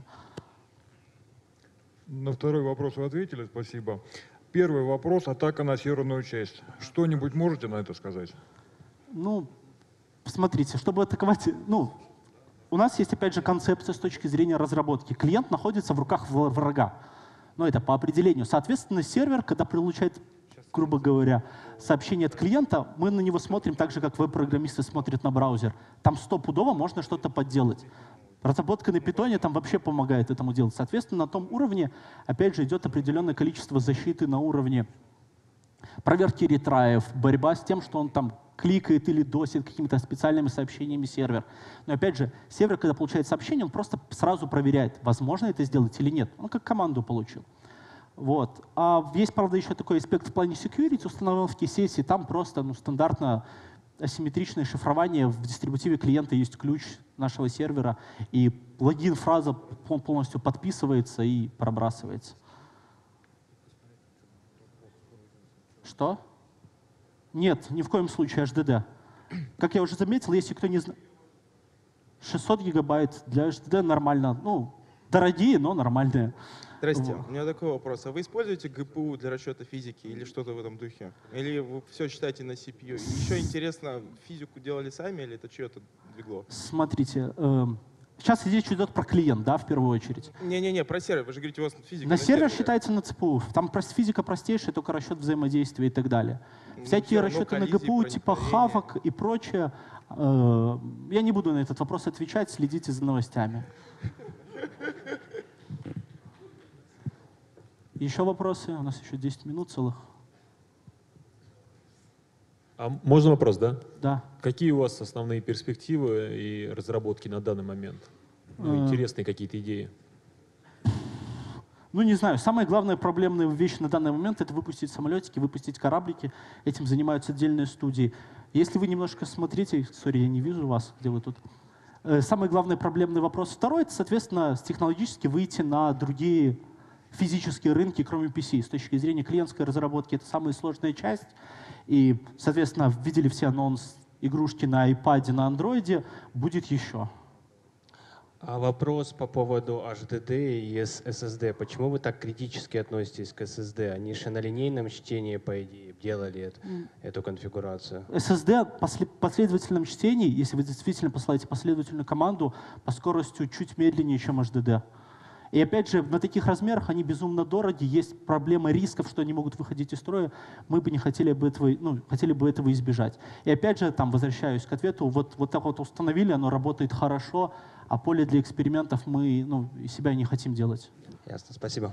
На второй вопрос вы ответили, спасибо. Первый вопрос — атака на серверную часть. Что-нибудь можете на это сказать? Ну, смотрите, чтобы атаковать... Ну, у нас есть, опять же, концепция с точки зрения разработки. Клиент находится в руках врага. Но это по определению. Соответственно, сервер, когда получает... Сейчас грубо говоря, сообщение от клиента, мы на него смотрим так же, как веб-программисты смотрят на браузер. Там стопудово можно что-то подделать. Разработка на питоне там вообще помогает этому делать. Соответственно, на том уровне, опять же, идет определенное количество защиты на уровне проверки ретраев, борьба с тем, что он там кликает или досит какими-то специальными сообщениями сервер. Но опять же, сервер, когда получает сообщение, он просто сразу проверяет, возможно это сделать или нет. Он как команду получил. Вот. А есть, правда, еще такой аспект в плане security, установки сессии. Там просто ну, стандартно асимметричное шифрование. В дистрибутиве клиента есть ключ нашего сервера, и логин-фраза полностью подписывается и пробрасывается. Что? Нет, ни в коем случае эйч ди ди. Как я уже заметил, если кто не знает, шестьсот гигабайт для эйч ди ди нормально. Ну, дорогие, но нормальные. Здрасте, Вот. у меня такой вопрос. А вы используете джи пи ю для расчета физики или что-то в этом духе? Или вы все читаете на си пи ю? И еще интересно, физику делали сами или это чье-то двигло? Смотрите, э, сейчас речь идет про клиент, да, в первую очередь. Не-не-не, про сервер. Вы же говорите, у вас физика На сервер сервере. считается на цэ пэ у. Там просто физика простейшая, только расчет взаимодействия и так далее. Ну, Всякие всё равно расчеты на коллизии, джи пи ю, типа проникновения. хавок и прочее. э, Я не буду на этот вопрос отвечать, следите за новостями. Еще вопросы? У нас еще десять минут целых. А можно вопрос, да? Да. Какие у вас основные перспективы и разработки на данный момент? Ну, Э. интересные какие-то идеи? Ну, не знаю. Самая главная проблемная вещь на данный момент — это выпустить самолетики, выпустить кораблики. Этим занимаются отдельные студии. Если вы немножко смотрите, сори, я не вижу вас, где вы тут. Э, Самый главный проблемный вопрос второй — это, соответственно, технологически выйти на другие физические рынки, кроме пи си. С точки зрения клиентской разработки это самая сложная часть. И, соответственно, видели все анонс игрушки на iPad, на Android, будет еще. А вопрос по поводу эйч ди ди и эс эс ди. Почему вы так критически относитесь к эс эс ди? Они же на линейном чтении, по идее, делали это, эту конфигурацию. эс эс ди в последовательном чтении, если вы действительно посылаете последовательную команду, по скорости чуть медленнее, чем эйч ди ди. И опять же, на таких размерах они безумно дороги, есть проблема рисков, что они могут выходить из строя. Мы бы не хотели бы этого, ну, хотели бы этого избежать. И опять же, там, возвращаюсь к ответу, вот, вот так вот установили, оно работает хорошо, а поле для экспериментов мы ну, из себя не хотим делать. Ясно, спасибо.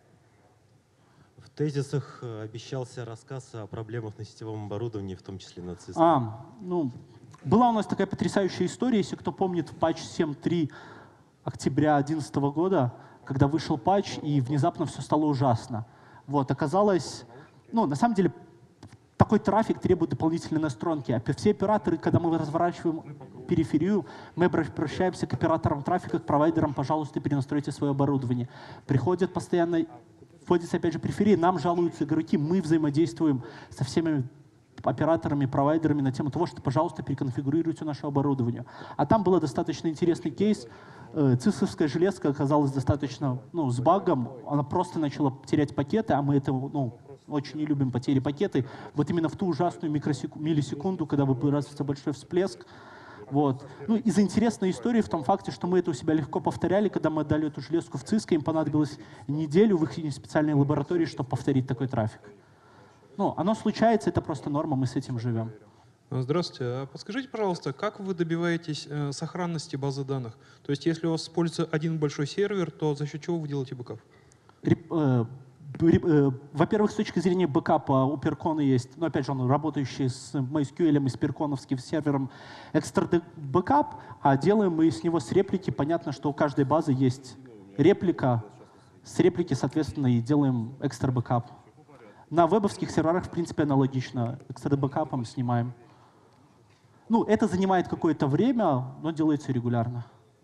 В тезисах э, обещался рассказ о проблемах на сетевом оборудовании, в том числе на Cisco. А, ну, была у нас такая потрясающая история, если кто помнит, патч семь точка три октября две тысячи одиннадцатого года, когда вышел патч, и внезапно все стало ужасно. Вот, оказалось, ну, на самом деле, такой трафик требует дополнительной настройки. А все операторы, когда мы разворачиваем периферию, мы обращаемся к операторам трафика, к провайдерам, пожалуйста, перенастройте свое оборудование. Приходят постоянно, вводится опять же периферии, нам жалуются игроки, мы взаимодействуем со всеми операторами, провайдерами на тему того, что, пожалуйста, переконфигурируйте наше оборудование. А там был достаточно интересный кейс. Цисковская железка оказалась достаточно ну, с багом, она просто начала терять пакеты, а мы это ну, очень не любим потери пакеты. Вот именно в ту ужасную микросеку, миллисекунду, когда выбрасывается большой всплеск. Вот. Ну, из интересной истории в том факте, что мы это у себя легко повторяли, когда мы отдали эту железку в Cisco, им понадобилось неделю в их специальной лаборатории, чтобы повторить такой трафик. Ну, оно случается, это просто норма, мы с этим живем. Здравствуйте. А подскажите, пожалуйста, как вы добиваетесь э, сохранности базы данных? То есть, если у вас используется один большой сервер, то за счет чего вы делаете бэкап? Э, э, Во-первых, с точки зрения бэкапа у Перкона есть, ну, опять же, он работающий с MySQL и с перконовским сервером экстра бэкап, а делаем мы с него с реплики. Понятно, что у каждой базы есть реплика, с реплики, соответственно, и делаем экстра бэкап. На вебовских серверах, в принципе, аналогично. Экстра бэкапом снимаем. Ну, это занимает какое-то время, но делается регулярно.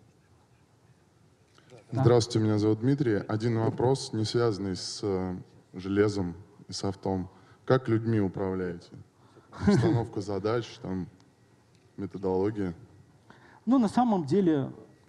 Здравствуйте, меня зовут Дмитрий. Один вопрос, не связанный с э, железом и софтом. Как людьми управляете? Установка задач, там, методология? Ну, на самом деле,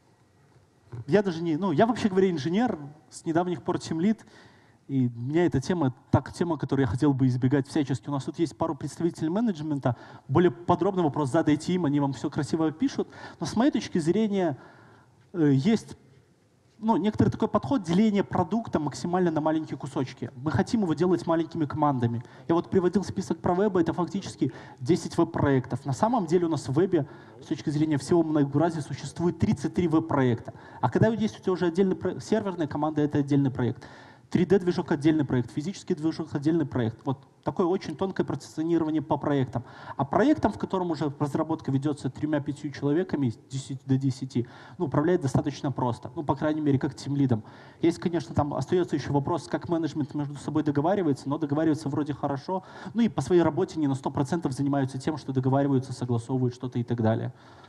я даже не... Ну, я, вообще говоря, инженер, с недавних пор тимлид. И у меня эта тема, так тема, которую я хотел бы избегать всячески. У нас тут есть пару представителей менеджмента. Более подробный вопрос задайте им, они вам все красиво пишут. Но с моей точки зрения, э, есть ну, некоторый такой подход деления продукта максимально на маленькие кусочки. Мы хотим его делать маленькими командами. Я вот приводил список про веб, это фактически десять веб-проектов. На самом деле у нас в вебе с точки зрения всего многообразия существует тридцать три веб-проекта. А когда есть у тебя уже отдельный проект, серверная команда — это отдельный проект. три дэ-движок — отдельный проект, физический движок — отдельный проект. Вот такое очень тонкое позиционирование по проектам. А проектом, в котором уже разработка ведется тремя-пятью человеками, с десяти до десяти, ну, управлять достаточно просто. Ну, по крайней мере, как тимлидом. Есть, конечно, там остается еще вопрос, как менеджмент между собой договаривается, но договаривается вроде хорошо. Ну и по своей работе не на сто процентов занимаются тем, что договариваются, согласовывают что-то и так далее.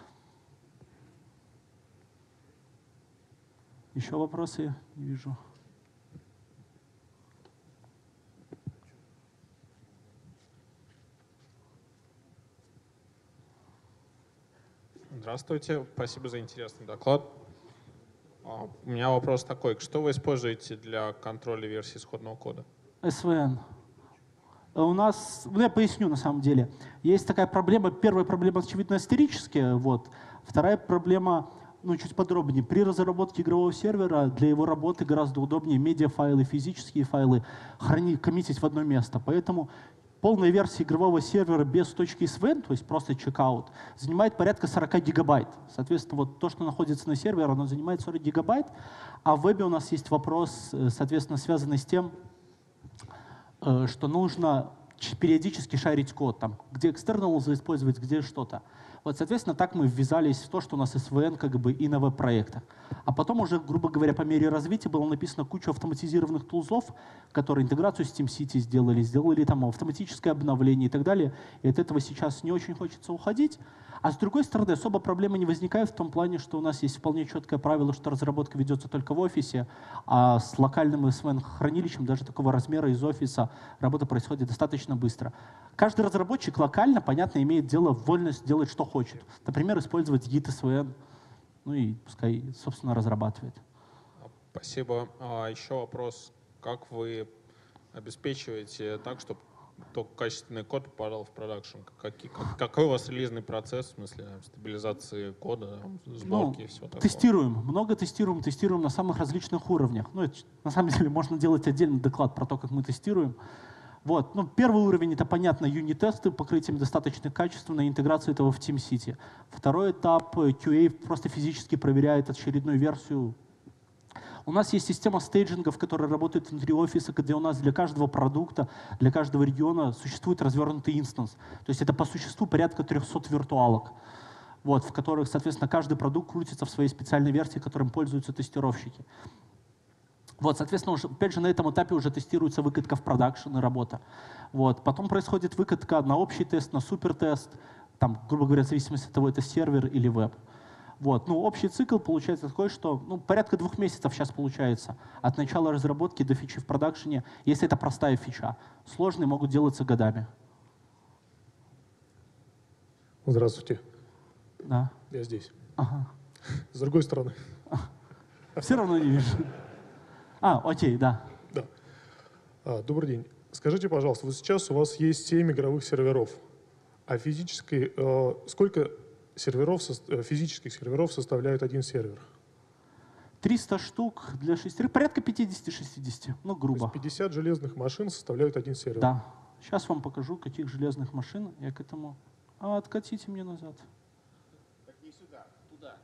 Еще вопросы? Не вижу. Здравствуйте, спасибо за интересный доклад. У меня вопрос такой. Что вы используете для контроля версии исходного кода? эс ви эн. У нас, ну, я поясню на самом деле. Есть такая проблема. Первая проблема, очевидно, историческая. Вот. Вторая проблема, ну, чуть подробнее. При разработке игрового сервера для его работы гораздо удобнее медиафайлы, физические файлы хранить, коммитить в одно место. Поэтому полная версия игрового сервера без точки эс ви эн, то есть просто чекаут, занимает порядка сорок гигабайт. Соответственно, вот то, что находится на сервере, оно занимает сорок гигабайт. А в вебе у нас есть вопрос, соответственно, связанный с тем, что нужно периодически шарить код, там, где external использовать, где что-то. Вот, соответственно, так мы ввязались в то, что у нас эс ви эн как бы и на веб-проектах. А потом уже, грубо говоря, по мере развития было написано куча автоматизированных тулзов, которые интеграцию с TeamCity сделали, сделали там автоматическое обновление и так далее. И от этого сейчас не очень хочется уходить. А с другой стороны, особо проблемы не возникают в том плане, что у нас есть вполне четкое правило, что разработка ведется только в офисе, а с локальным эс ви эн-хранилищем даже такого размера из офиса работа происходит достаточно быстро. Каждый разработчик локально, понятно, имеет дело вольность делать, что хочет. Например, использовать гит эс ви эн, ну и пускай, собственно, разрабатывает. Спасибо. А еще вопрос. Как вы обеспечиваете так, чтобы только качественный код попадал в продакшн? Какой, какой у вас релизный процесс в смысле стабилизации кода, сборки ну, и всего такого? Тестируем, много тестируем, тестируем на самых различных уровнях. Ну, это, на самом деле можно делать отдельный доклад про то, как мы тестируем. Вот. Ну, первый уровень — это, понятно, юнит-тесты, покрытием достаточно качественной интеграции этого в TeamCity. Второй этап — кью эй просто физически проверяет очередную версию. У нас есть система стейджингов, которая работает внутри офиса, где у нас для каждого продукта, для каждого региона существует развернутый инстанс. То есть это по существу порядка трехсот виртуалок, вот, в которых, соответственно, каждый продукт крутится в своей специальной версии, которым пользуются тестировщики. Вот, соответственно, уже, опять же, на этом этапе уже тестируется выкатка в продакшн и работа. Вот. Потом происходит выкатка на общий тест, на супертест, там, грубо говоря, в зависимости от того, это сервер или веб. Вот. Ну, общий цикл получается такой, что ну, порядка двух месяцев сейчас получается от начала разработки до фичи в продакшене, если это простая фича. Сложные могут делаться годами. Здравствуйте. Да. Я здесь. Ага. С другой стороны. Все равно не вижу. А, окей, да. Да. А, добрый день. Скажите, пожалуйста, вот сейчас у вас есть семь игровых серверов, а физически э, сколько серверов, физических серверов составляет один сервер? триста штук для шестерых, порядка пятьдесят-шестьдесят, ну грубо. То есть пятьдесят железных машин составляют один сервер? Да. Сейчас вам покажу, каких железных машин я к этому... А, откатите мне назад. Так не сюда, туда.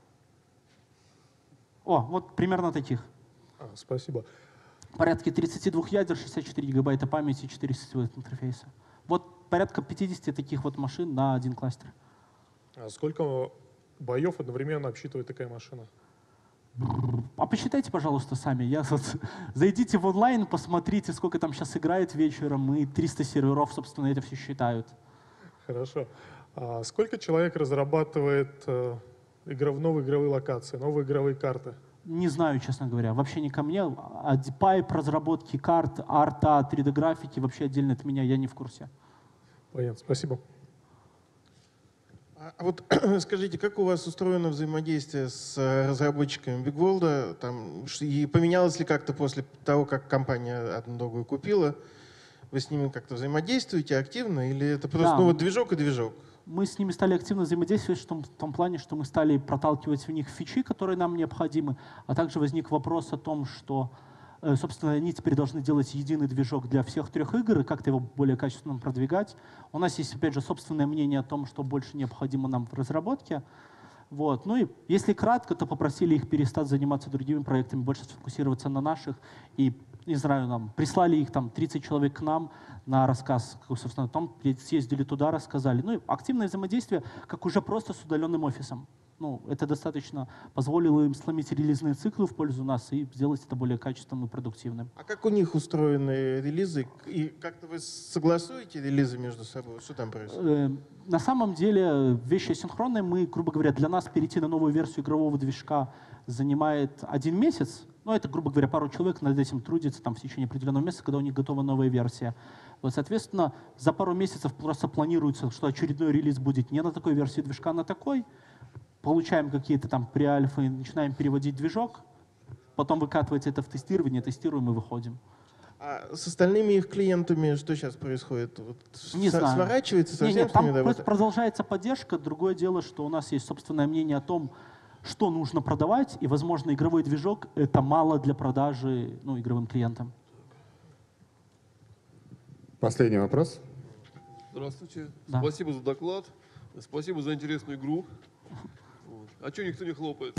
О, вот примерно таких. А, спасибо. Порядка тридцати двух ядер, шестьдесят четыре гигабайта памяти, четыре сетевых интерфейса. Вот порядка пятидесяти таких вот машин на один кластер. А сколько боев одновременно обсчитывает такая машина? А посчитайте, пожалуйста, сами. Я вот, зайдите в онлайн, посмотрите, сколько там сейчас играет вечером, и триста серверов, собственно, это все считают. Хорошо. А сколько человек разрабатывает э, игров, новые игровые локации, новые игровые карты? Не знаю, честно говоря. Вообще не ко мне. А пайп, разработки карт, арта, три дэ-графики вообще отдельно от меня, я не в курсе. Понятно, спасибо. А вот скажите, как у вас устроено взаимодействие с разработчиками BigWorld? Там, и поменялось ли как-то после того, как компания одну другую купила? Вы с ними как-то взаимодействуете активно или это просто да. ну, вот движок и движок? Мы с ними стали активно взаимодействовать в том, в том плане, что мы стали проталкивать в них фичи, которые нам необходимы, а также возник вопрос о том, что, собственно, они теперь должны делать единый движок для всех трех игр и как-то его более качественно продвигать. У нас есть, опять же, собственное мнение о том, что больше необходимо нам в разработке. Вот. Ну и если кратко, то попросили их перестать заниматься другими проектами, больше сфокусироваться на наших. И, не знаю, нам прислали их там тридцать человек к нам на рассказ, собственно, о том, съездили туда, рассказали. Ну и активное взаимодействие, как уже просто с удаленным офисом. Ну, это достаточно позволило им сломить релизные циклы в пользу нас и сделать это более качественным и продуктивным. А как у них устроены релизы? И как-то вы согласуете релизы между собой? Что там происходит? На самом деле вещи асинхронные. Мы, грубо говоря, для нас перейти на новую версию игрового движка занимает один месяц. Ну, это, грубо говоря, пару человек над этим трудится там, в течение определенного месяца, когда у них готова новая версия. Вот, соответственно, за пару месяцев просто планируется, что очередной релиз будет не на такой версии движка, а на такой. Получаем какие-то там преальфы, начинаем переводить движок, потом выкатывать это в тестирование, тестируем и выходим. А с остальными их клиентами что сейчас происходит? Вот не знаю. Сворачивается совсем? Не, не, с там ними, да, просто вот? продолжается поддержка. Другое дело, что у нас есть собственное мнение о том, что нужно продавать, и, возможно, игровой движок — это мало для продажи ну, игровым клиентам. Последний вопрос. Здравствуйте. Да. Спасибо за доклад. Спасибо за интересную игру. Вот. А что никто не хлопает?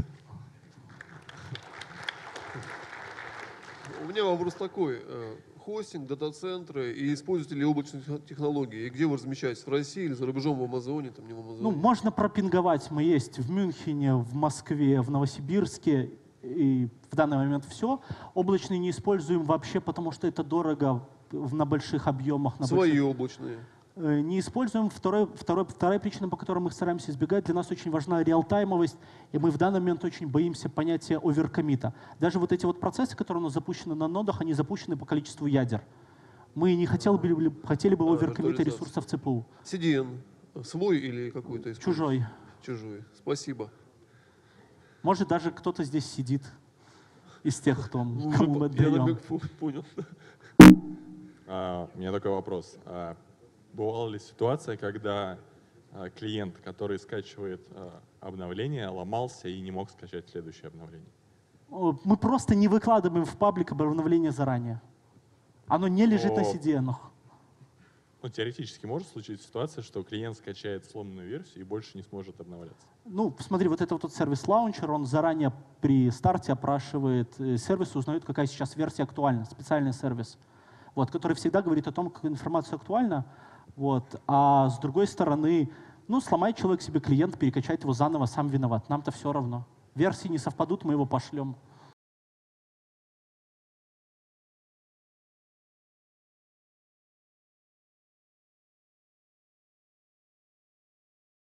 У меня вопрос такой. Хостинг, дата-центры и используете ли облачные технологии? И где вы размещаетесь? В России или за рубежом, в Амазоне? Там, не в Амазоне? Ну, можно пропинговать. Мы есть в Мюнхене, в Москве, в Новосибирске. И в данный момент все. Облачные не используем вообще, потому что это дорого на больших объемах. На Свои больших... облачные. Не используем. Второй, второй, вторая причина, по которой мы стараемся избегать, для нас очень важна реалтаймовость, и мы в данный момент очень боимся понятия оверкоммита. Даже вот эти вот процессы, которые у нас запущены на нодах, они запущены по количеству ядер. Мы не хотели бы, хотели бы оверкоммита ресурсов ЦПУ. си ди эн свой или какой-то? Чужой. Чужой. Спасибо. Может, даже кто-то здесь сидит из тех, кто Ну, кому мы я отдаем. намек понял. А, у меня такой вопрос. А, бывала ли ситуация, когда а, клиент, который скачивает а, обновление, ломался и не мог скачать следующее обновление? Мы просто не выкладываем в паблик обновление заранее. Оно не лежит О. на си ди эн. Ну, теоретически может случиться ситуация, что клиент скачает сломанную версию и больше не сможет обновляться. Ну, смотри, вот это вот сервис лаунчер, он заранее при старте опрашивает э, сервис, узнает, какая сейчас версия актуальна, специальный сервис, вот, который всегда говорит о том, какая информация актуальна. Вот. А с другой стороны, ну, сломает человек себе клиент, перекачает его заново, сам виноват. Нам-то все равно. Версии не совпадут, мы его пошлем.